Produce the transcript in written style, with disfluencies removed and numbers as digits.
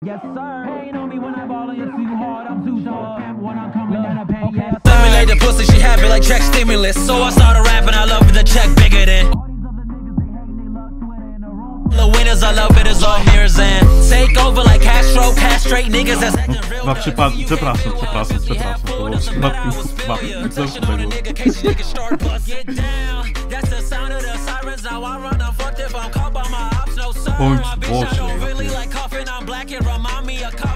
Yes sir. Pain on me when I ball you too hard. I'm too tall. When I'm coming down the pain. Yes. Stimulate the pussy, she happy like check stimulus. So I started rapping, I love the check bigger than. The winners, I love it, it's all mirrors and take over like Castro, castrate niggas that's acting real. Przepraszam, to było przypadkiem Boże,